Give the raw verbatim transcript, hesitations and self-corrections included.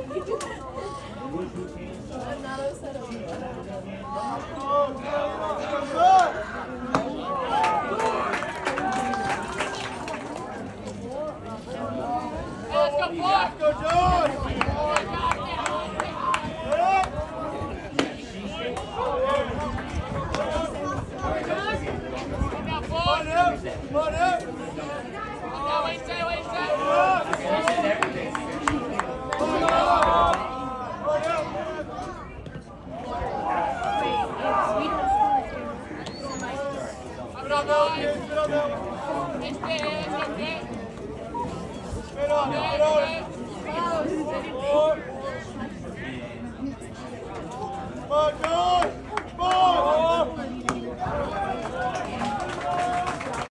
I'm not upset about it. Let's go, Clark! Go, George! Come on up! What you say, what you say? Have it on, boys! It's there, it's okay. Spin on, spin on! Come on, George!